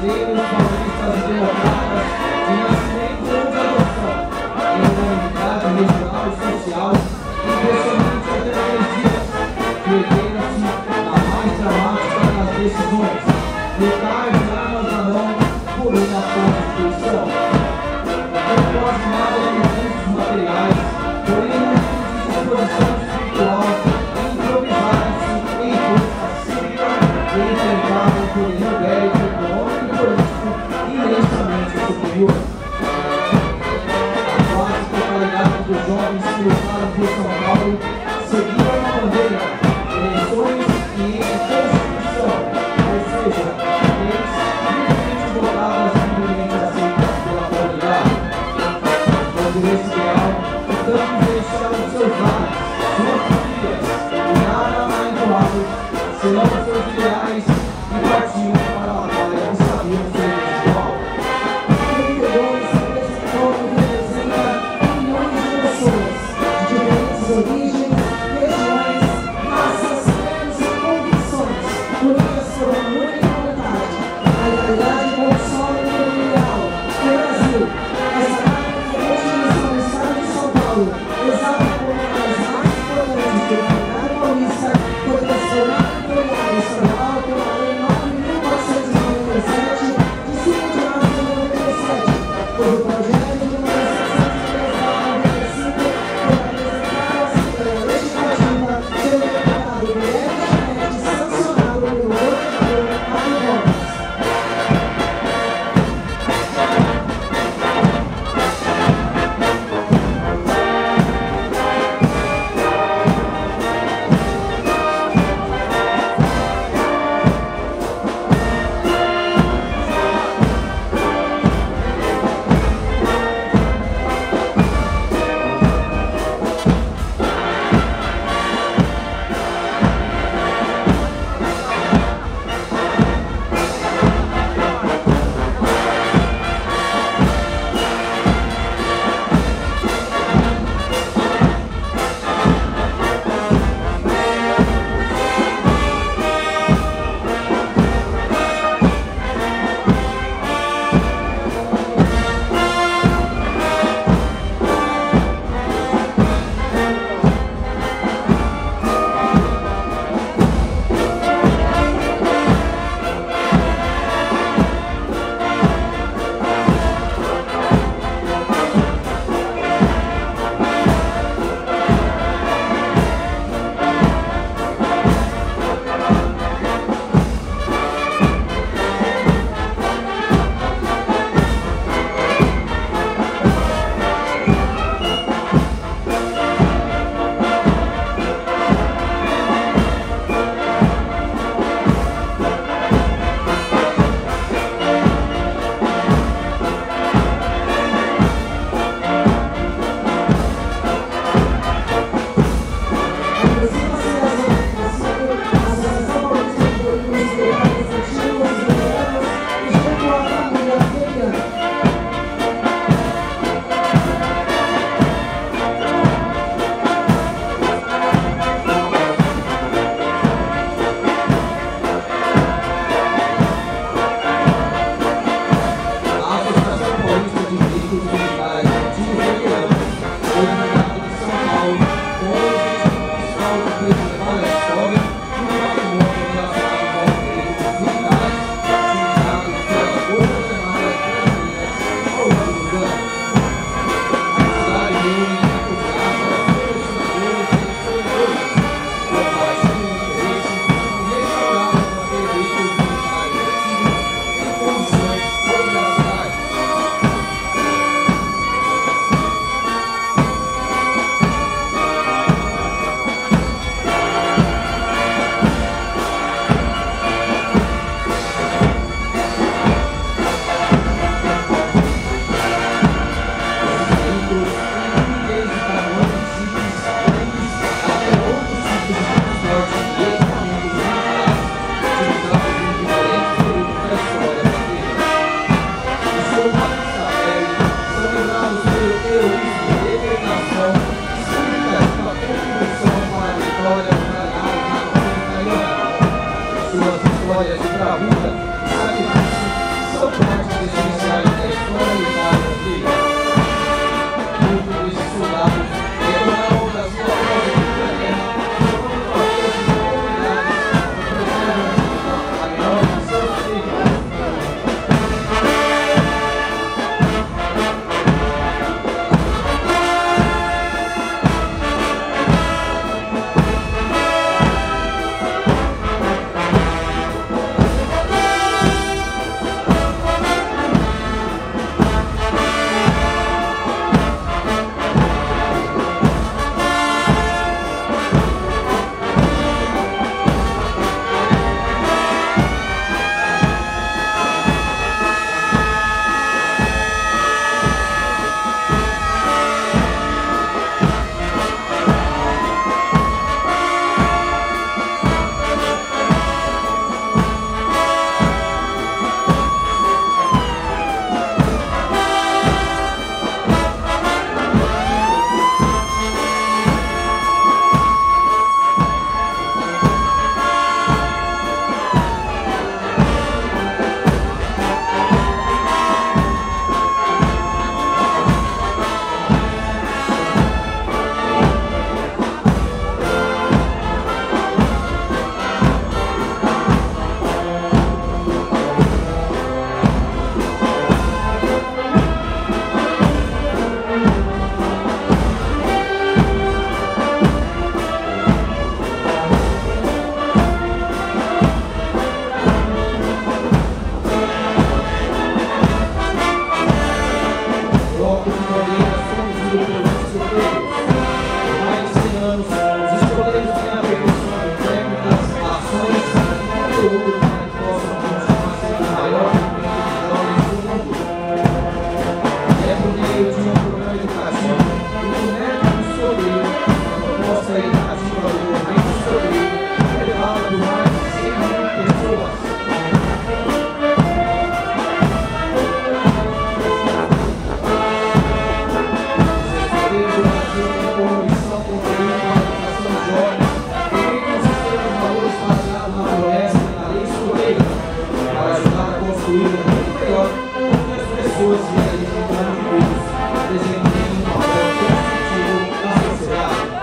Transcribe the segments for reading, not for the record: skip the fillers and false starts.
brasileiros, paulistas e democratas, de nascimento ou de adoção, em uma unidade regional e social impressionante até nos dias, que ergueram-se na mais dramática das decisões, lutar de armas na mão por uma Constituição. Não quase nada de recursos materiais, porém um tipo de disposição espiritual em improvisar-se em força cívica e enfrentar um poderio bélico, econômico e político imensamente superior. A quase totalidade dos jovens que lutaram por São Paulo seguiram a bandeira, eleições e Constituição, ou seja, leis livremente votadas e livremente aceitas pela comunidade. Quando esse ideal, tantos deixaram seus lares, suas famílias, e nada mais doado, serão seus ideais e partiram para a batalha que sabiam ser desigual. 32 representa milhões de pessoas, de diferentes origens, regiões, raças, credos e convicções, unidas por uma única vontade, a igualdade com o solo territorial, o Brasil. Essa característica do Estado de São Paulo, exalta como uma das mais importantes do Campeonato Paulista, foi transformada em feriado estadual pela Lei 9.497, de 5 de março de 97, cujo projeto de número 695 foi apresentado à Assembleia Legislativa pelo deputado Guilherme Janete, sancionado pelo governador Mário Gomes. construída muito melhor do que as pessoas vêm ali com de Deus, desempenhando um papel construtivo na sociedade.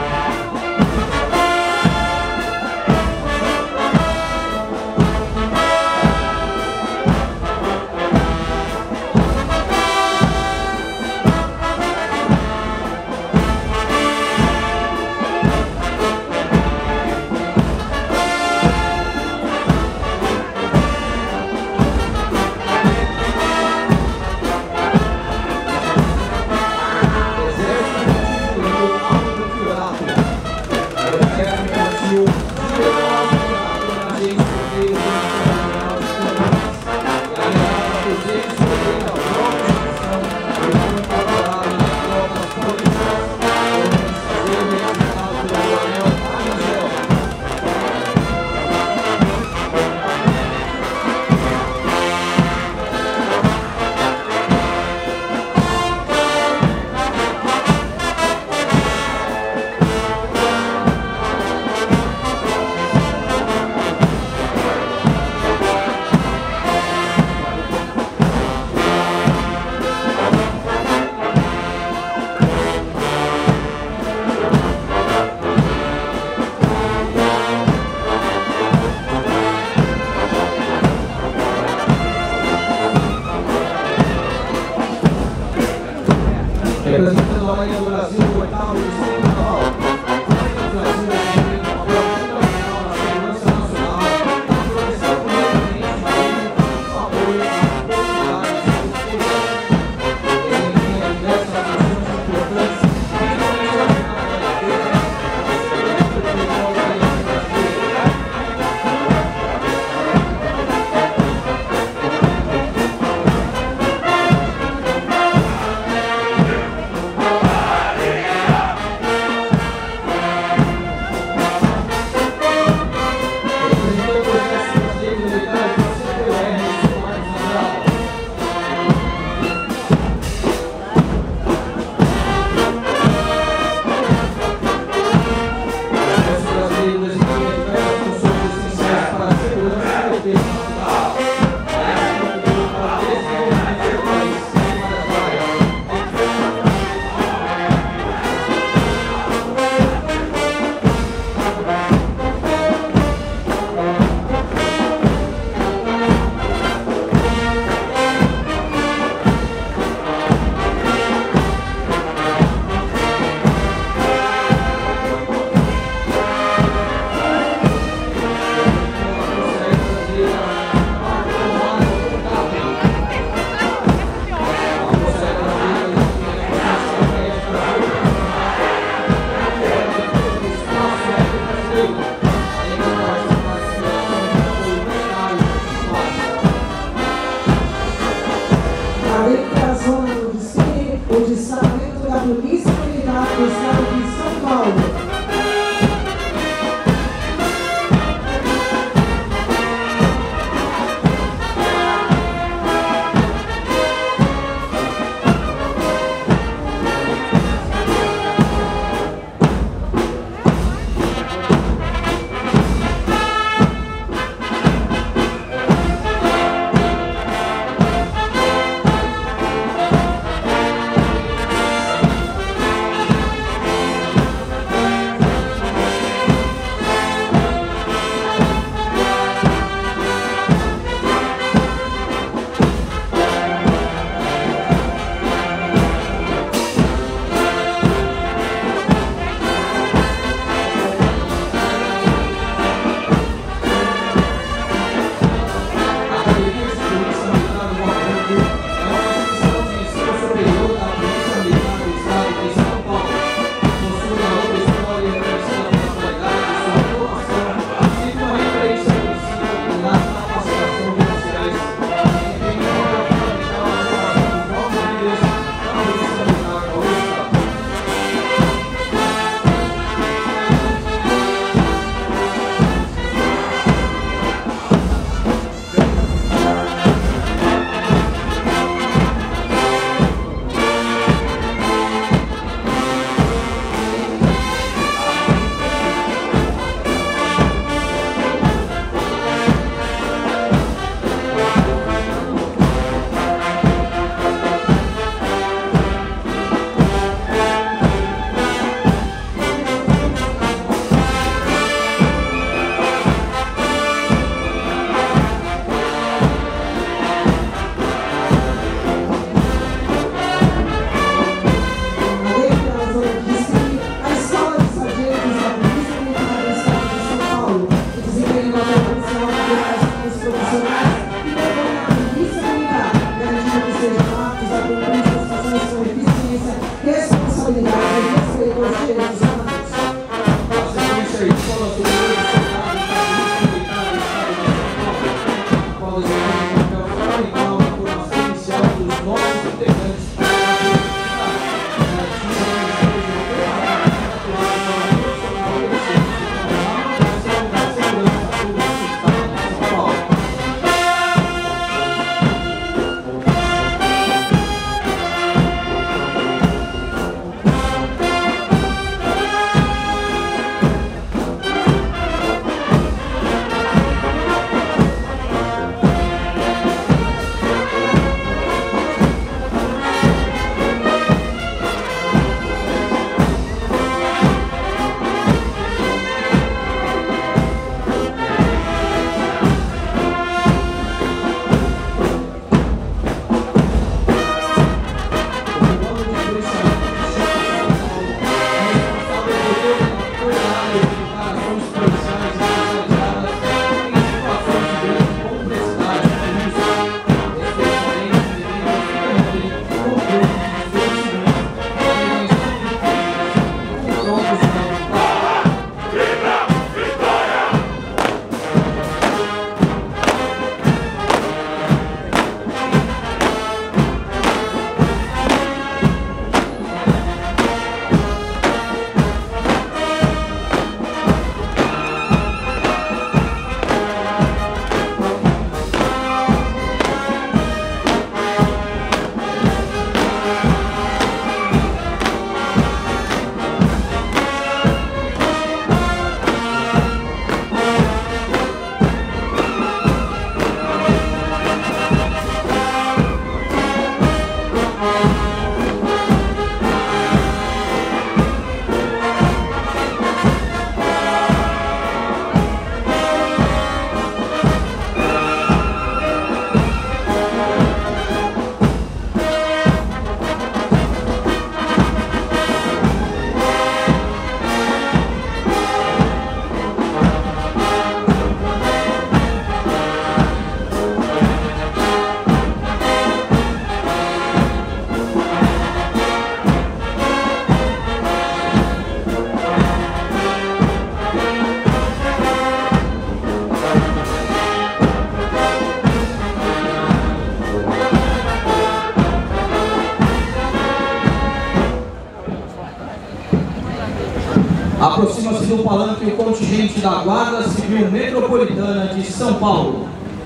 Representando a Marinha do Brasil, o oitavo distrito naval. O Brasil desempenha um papel fundamental na segurança nacional, na proteção do meio ambiente marinho, no apoio às comunidades costeeiras. Desempenha diversas funções importantes, principalmente relacionadas à defesa, à segurança do território marinho brasileiro. Maria! do palanque o contingente da Guarda Civil Metropolitana de São Paulo.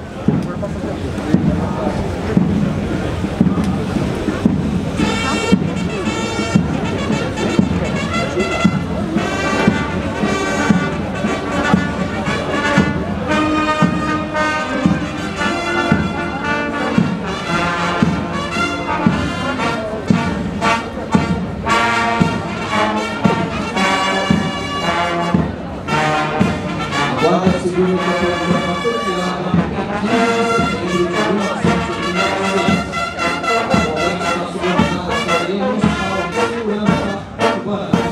Guarda Civil Metropolitana foi criada em 15 de setembro de 1986. Atualmente está subordinada à Secretaria Municipal de Segurança Urbana.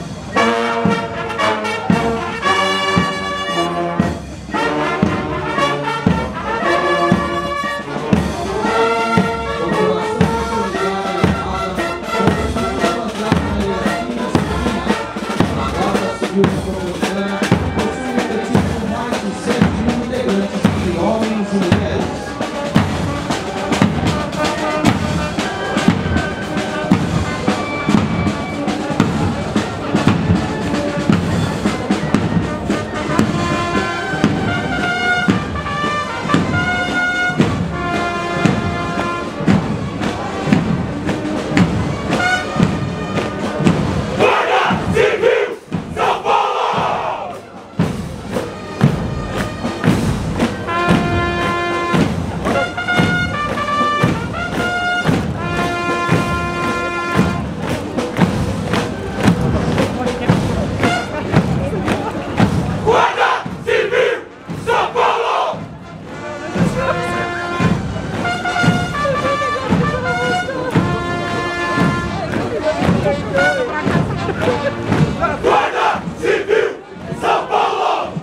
Guarda Civil São Paulo!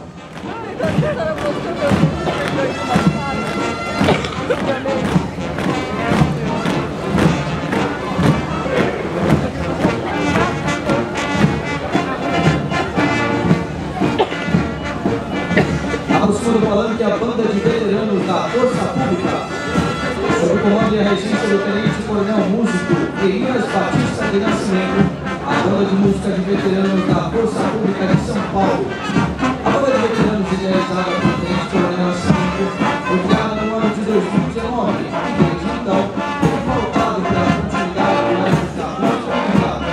Aproxima do palanque a banda de veteranos da Força Pública, sob o comando e a regência do Tenente Coronel Músico Elias Batista de Nascimento, a banda de música de veteranos da Força Pública de São Paulo. A banda de veteranos idealizada pelo Tenente Coronel Nascimento foi criada no ano de 2019 e desde então tem pautado pela continuidade do âmbito da comunidade.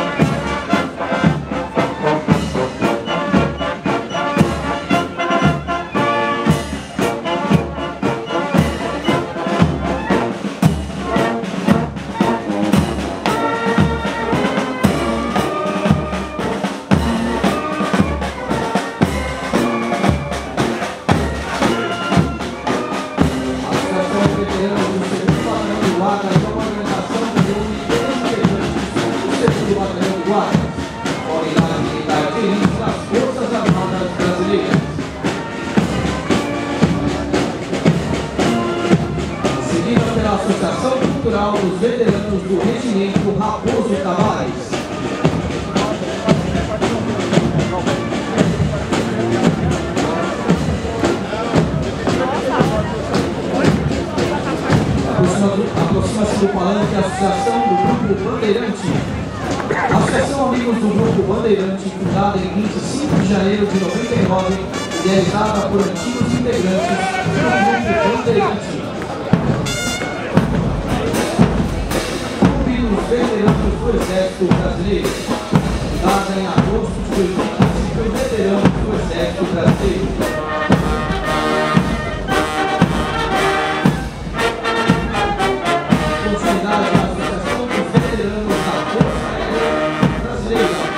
Associação Cultural dos Veteranos do Regimento Raposo Tavares. Aproxima-se do palanque a Associação do Grupo Bandeirante. A Associação Amigos do Grupo Bandeirante, fundada em 25 de janeiro de 99, idealizada por antigos integrantes do Grupo Bandeirante. Veteranos do Exército Brasileiro, fundada em agosto de 2015 por veteranos do Exército Brasileiro. Continuidade da Associação dos Veteranos da Força Aérea Brasileira.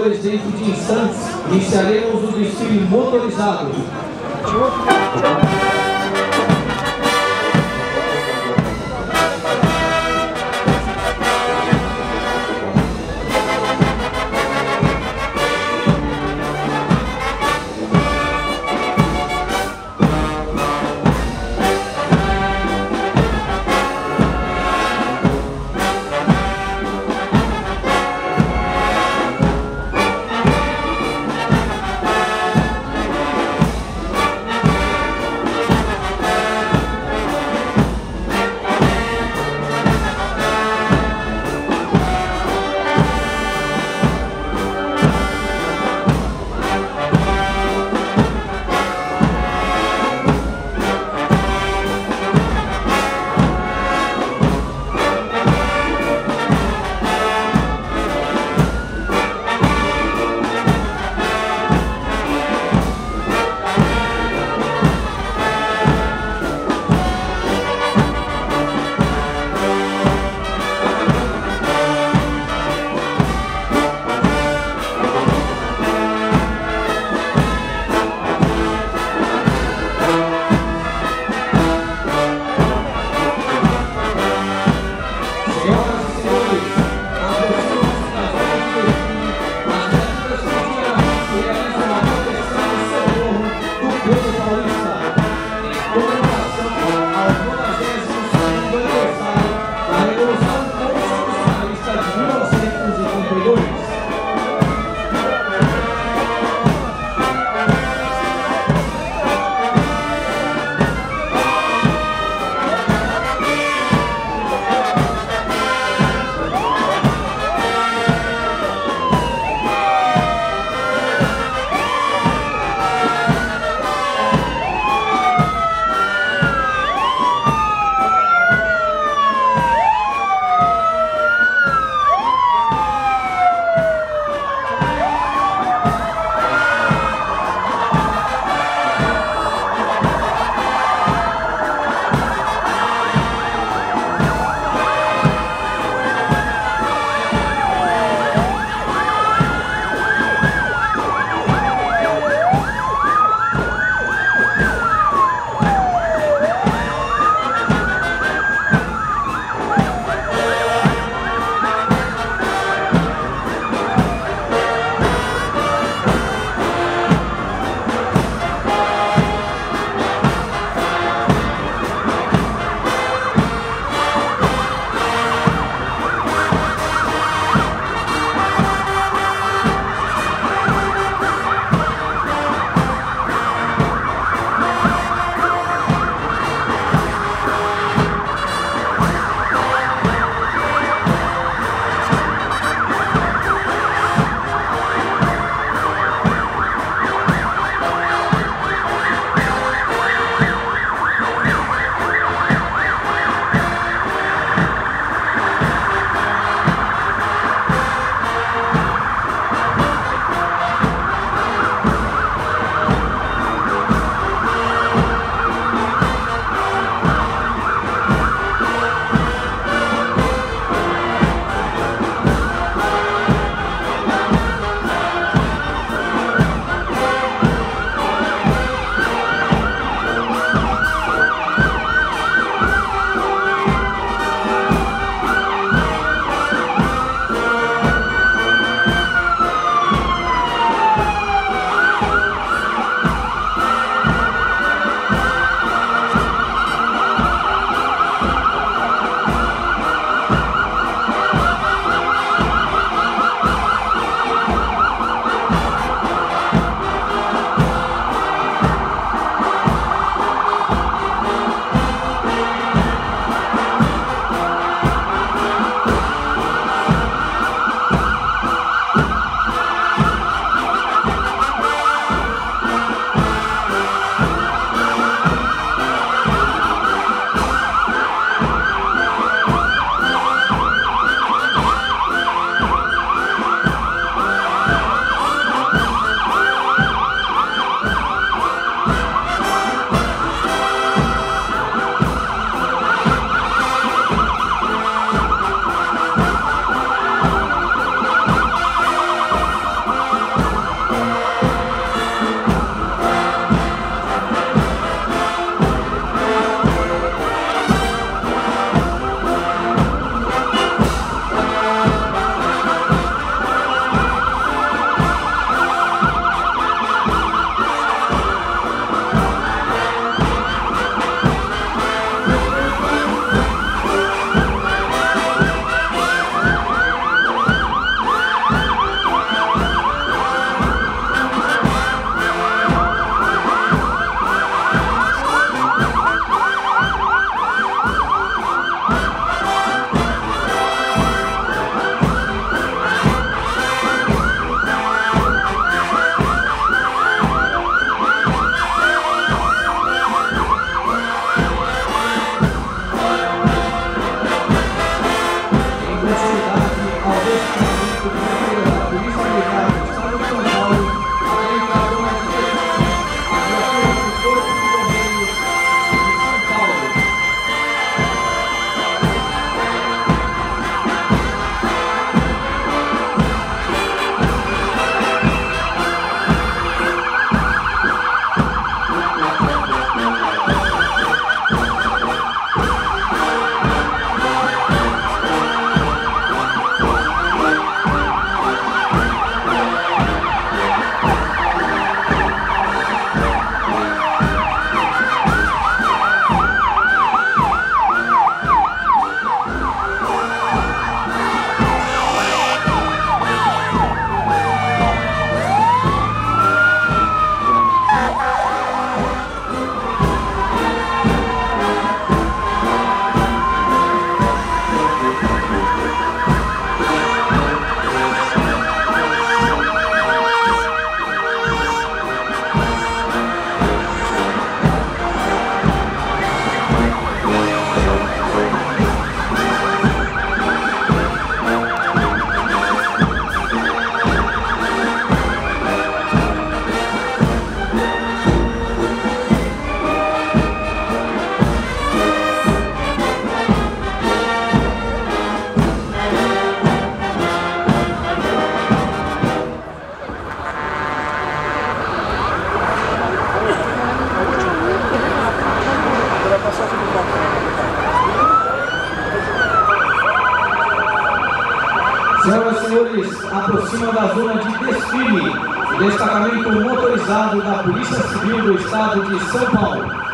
senhores, dentro de instantes, iniciaremos o desfile motorizado. prioridade ao destinamento do Prefeito da Polícia Militar do Estado de São Paulo, a Delegada de Defesa, a Viatura do Corpo de Bombeiros de São Paulo. Senhoras e senhores, aproxima da zona de desfile o destacamento motorizado da Polícia Civil do Estado de São Paulo.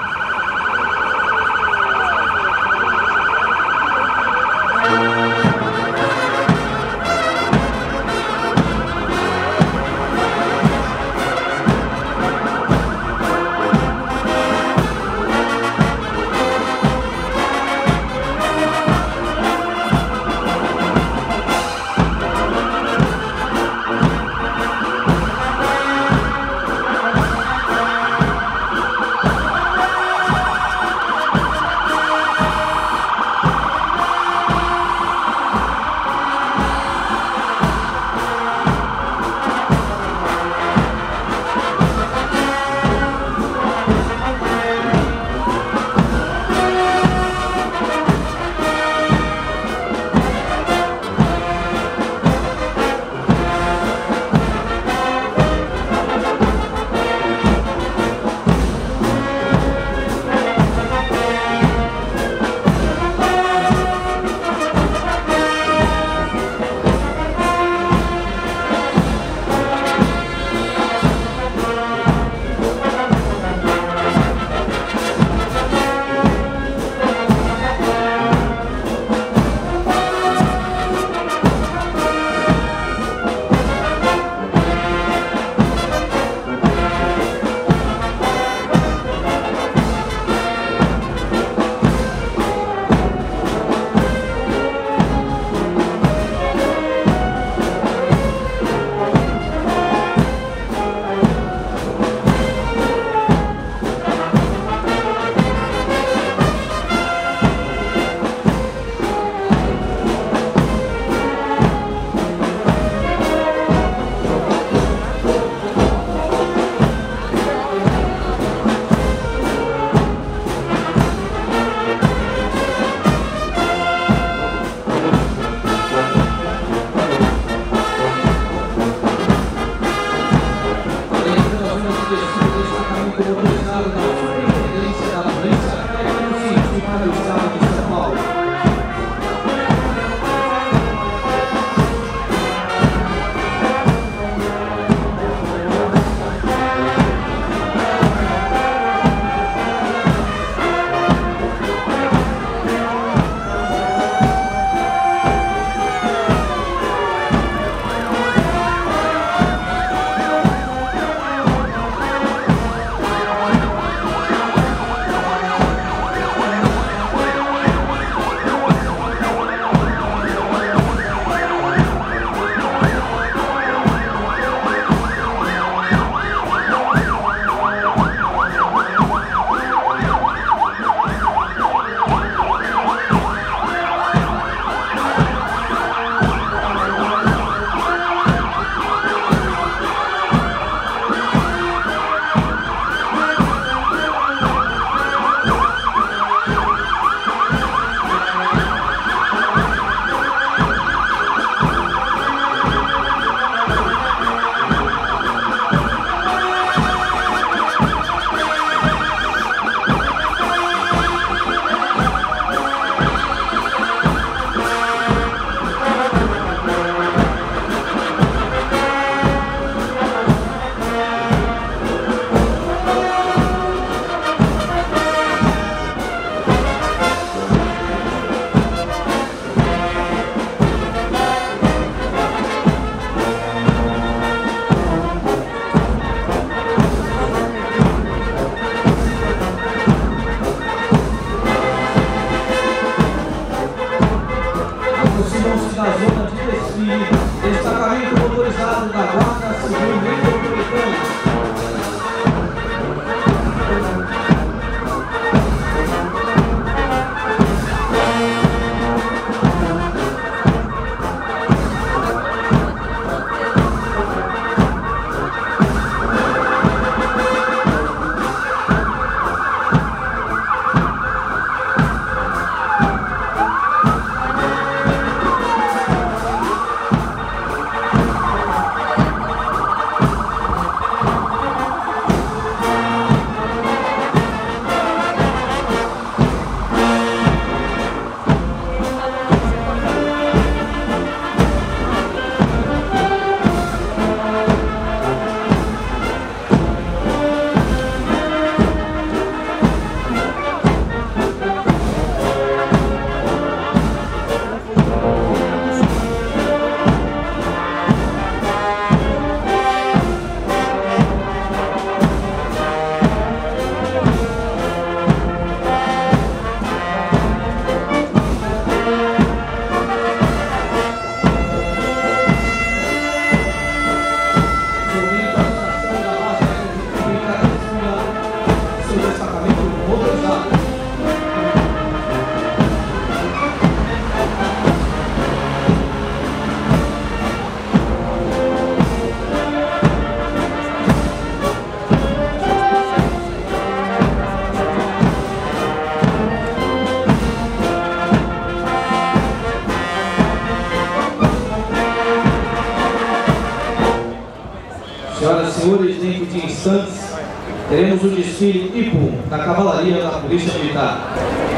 da zona de desfile, destacamento motorizado da Guarda Civil Metropolitana. Senhoras e senhores, dentro de instantes, teremos o desfile IPU da Cavalaria da Polícia Militar.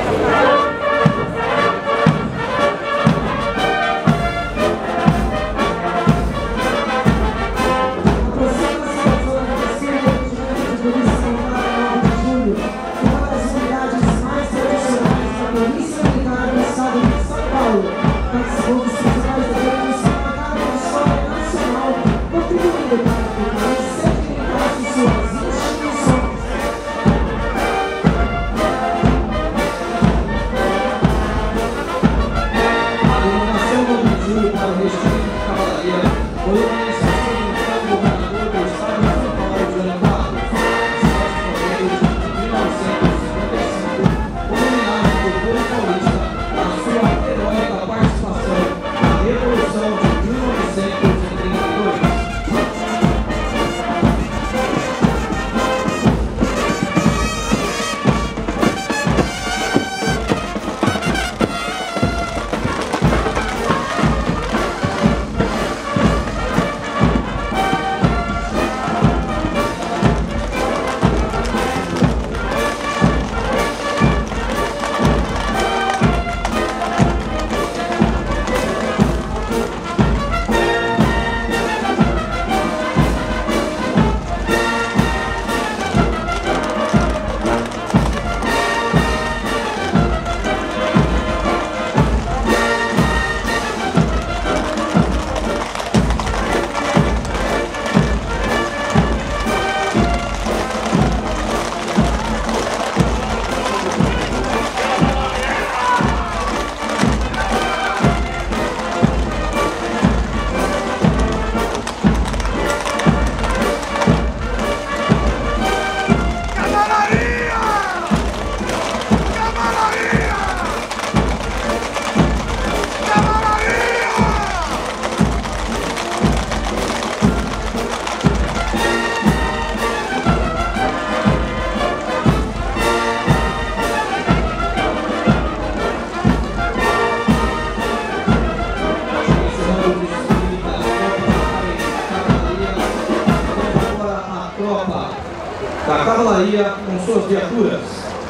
Da Cavalaria com suas viaturas.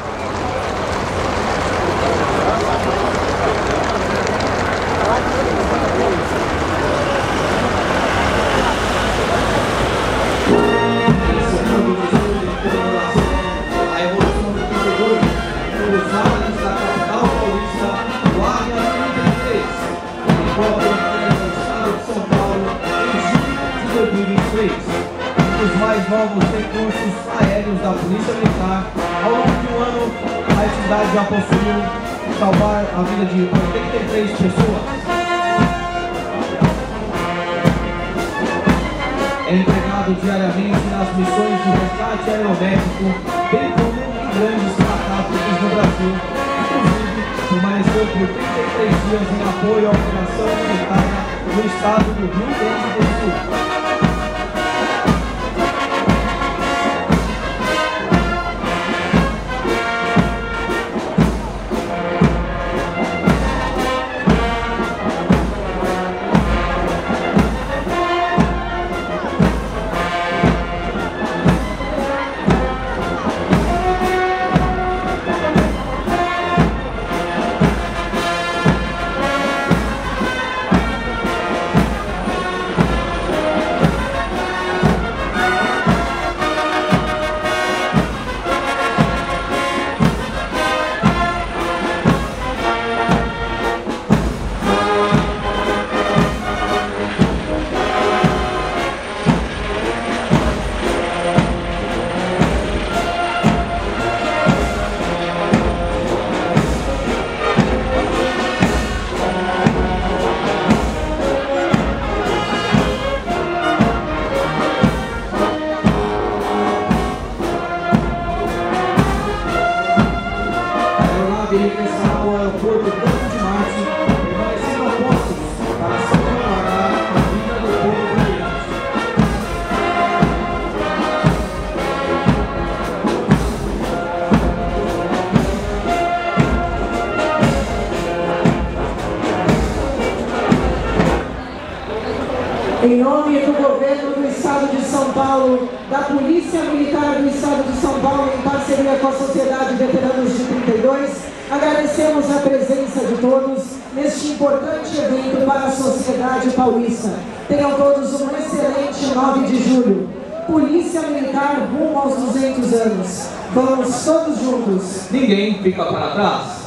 A evolução do 32, os ares da capital paulista, Guarda 33, que corre no estado de São Paulo em julho de 2023. Os mais novos recursos aéreos da Polícia Militar. Ao longo de um ano, a entidade já conseguiu salvar a vida de 83 pessoas. é empregado diariamente nas missões de resgate aeromédico, percorrendo grandes catástrofes no Brasil. Inclusive, permaneceu por 33 dias em apoio à operação humanitária no estado do Rio Grande do Sul. Direção ao aeroporto Campo de Marte, permanecendo postos para salvaguardar a vida do povo brilhante. Em nome do governo do Estado de São Paulo, da Polícia Militar do Estado de São Paulo, em parceria com a Sociedade Veteranos de 32, agradecemos a presença de todos neste importante evento para a sociedade paulista. Tenham todos um excelente 9 de julho. Polícia Militar rumo aos 200 anos. Vamos todos juntos. Ninguém fica para trás.